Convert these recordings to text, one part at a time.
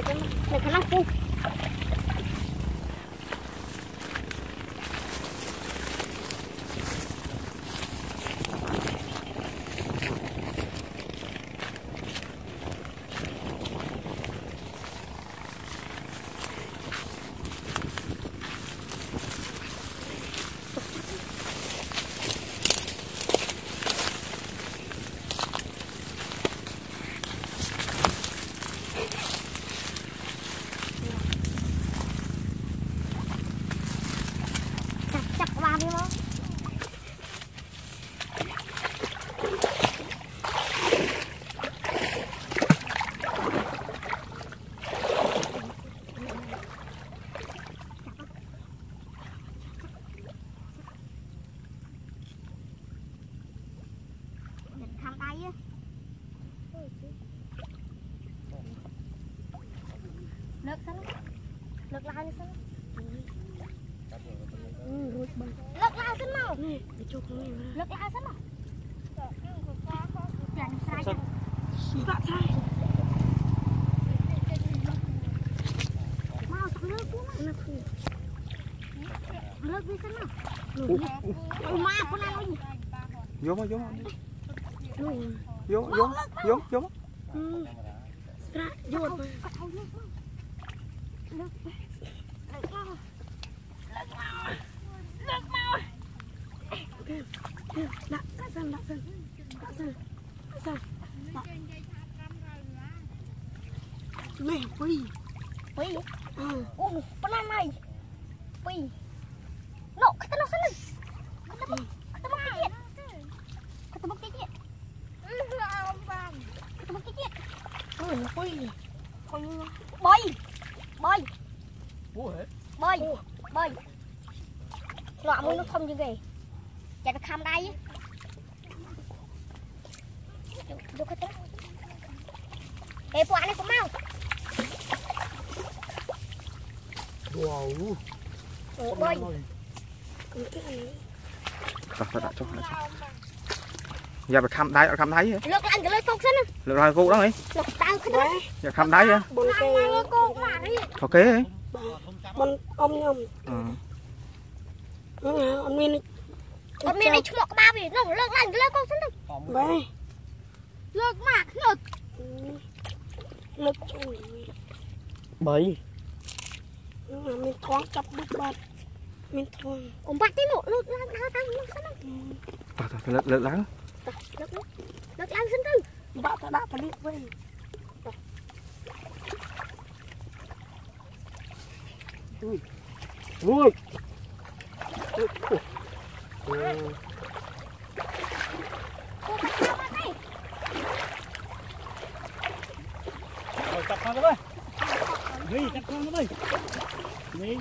để khả năng phu nước sân nước lao sân nước lao sân mau nước lao sân mau chẳng sai vạ sai mau nước nước đi sân mau ma con nào vô mà vô ra vô nước mau đã sân mẹ quỳ con này quỳ nọ cái nó sân này cái bốc cái chuyện bơi nọ mới nó không như vậy chạy nó khăm đây vô cái phụ này cũng mau wow bơi đã cho giờ phải khăm đáy lượt anh cái lấy cục xin lượt lại cô đó ấy lượt tao cái đấy giờ khăm đáy á ok ông nhom ông miên này chung một ba vì nó lượt anh cái lấy cục xin vậy lượt mà lượt bảy mình thoáng chập bút bát mình thoáng ông bắt cái nụ lượt anh lượt láng lượt anh xin tư bạn ta đã phải liệt với vui chặt con nó đi chặt con nó đi đi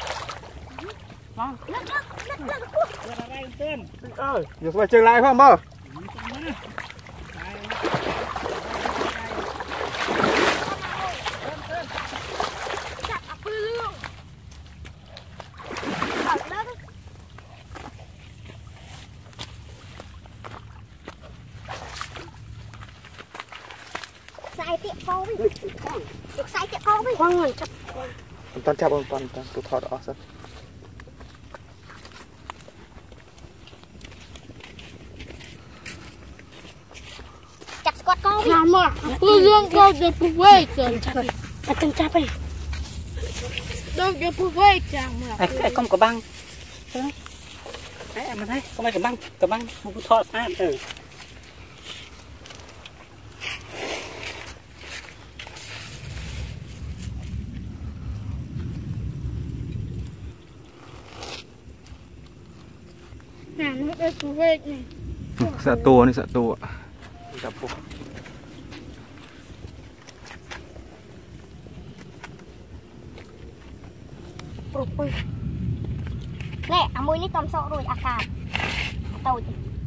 giờ phải chơi lại không bơ sai tiệm con đi được sai tiệm con đi khoan rồi chặt toàn chặt toàn tôi thọ đó sao chặt squat con đi làm mà tôi dương câu để phục về rồi chặt chân chặt đi đâu để phục về chẳng mà không có băng đấy em thấy không ai có băng không có thọ phát từ nó để phục về này sợ tua này sợ tua nè mùi ní tôm sọ rồi cả tàu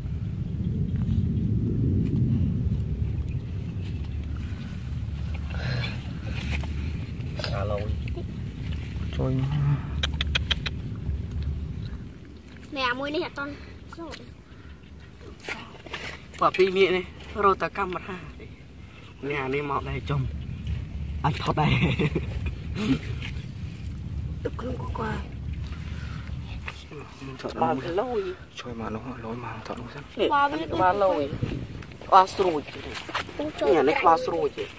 trôi nè mùi ní hả con quả pi miệng này rồi ta cam mặt ha nhà này mọc này trồng anh thọt đây Tập không qua ba cái lôi chơi mà nó lôi mà thọt nó xem ba lôi qua sôi nhà này qua sôi chứ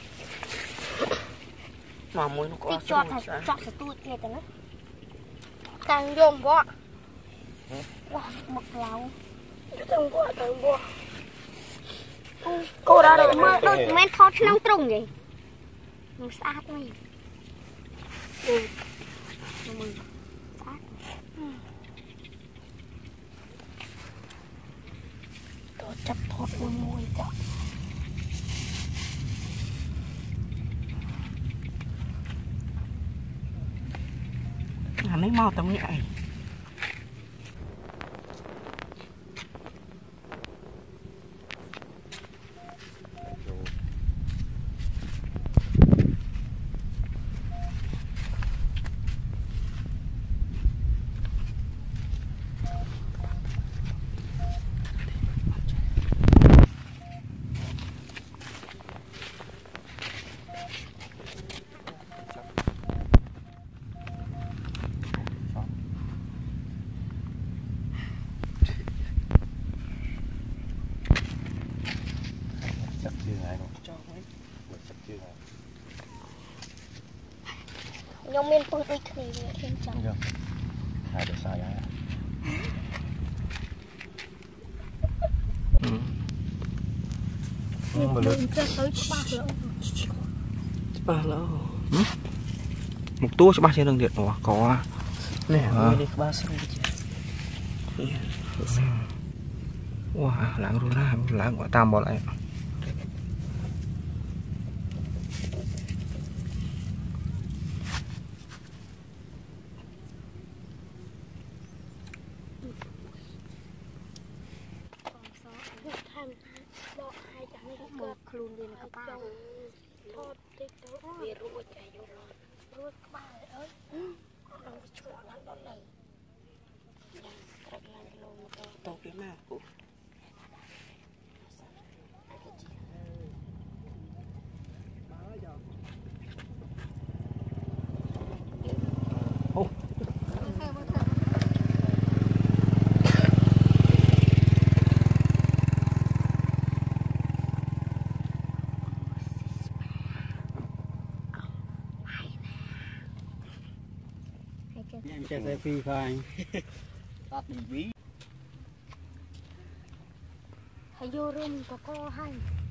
mà môi nó qua cho sạch tụi kia tao nó càng dồn quá wow mực lâu càng quá cô đã được mơ đôi men thọt nông trùng vậy nó sát mày chắp thọt môi quá anh ấy mau tao nhảy nhom miên pui đôi khỉ thêm chồng hai được sai đấy mà lớn ba lô một tua cho ba trên đường điện nó có nè đi ba xong chứ wow lãng rồi na lãng quả tam bỏ lại luôn đi nó ba thọt tích đó về ruột chạy vô ruột ba ơi nó chua lắm đó này tao cái nào cũng chơi xe phi phai tắt đi ví hay vô rừng có co hay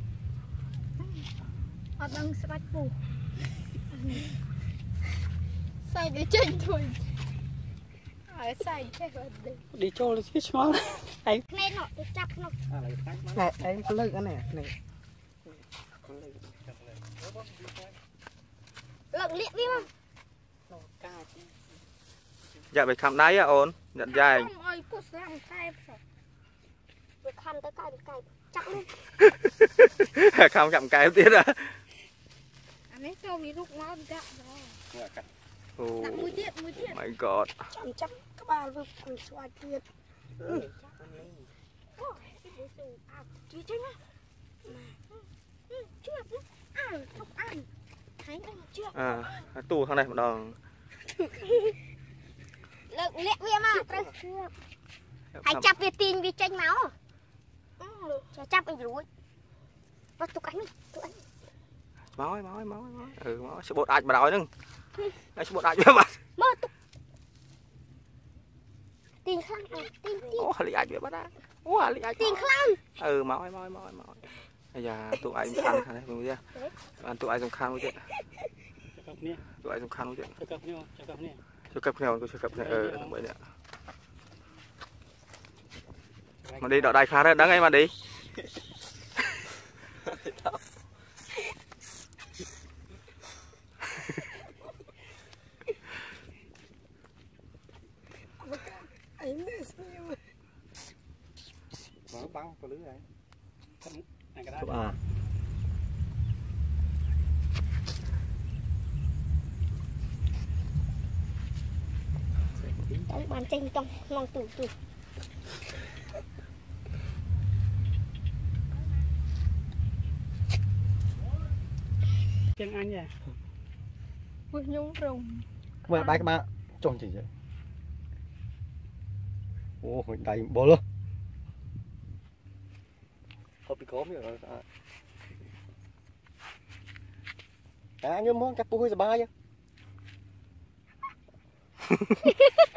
ở đằng sạch bù sai để chơi thôi sai chơi vật đi chơi là chết mà anh này nó để chặt nó này anh có lực anh này lợn liệt đi không dạ phải khám đáy á ôn nhận dài ơi cô sang cay phải khám tới cay chắc luôn khám chậm cái tiếp à anh ấy cho mình lúc nó chậm rồi oh mũi tiết my god chắc các bạn vừa cùng xoay tiết chưa chứ nhá chưa không ăn thấy anh chưa tù thằng này một đòn lợn liệt về mà hãy chắp về tin về tranh máu chắp anh rồi bắt tụi anh máu máu sẽ bột ạch mà đói nưng ai sẽ bột ạch mà mơ tụi tiền khăn tiền lì ạch vậy bắt á lì ạch tiền khăn máu bây giờ tụi anh khăn này bây giờ ăn tụi anh dùng khăn với tụi anh dùng khăn với chưa cập nhau tôi chưa cập này vậy nè mà đi đợi đại khá đấy đáng ngay mà đi băng có lưới này chụp à bàn tranh trong lòng tủ chân anh vậy push nhung rồng mày bay cái ba trông chỉ vậy ô hồi đầy bò luôn không bị cốm rồi nhưng mà chắc bố hơi sờ ba chứ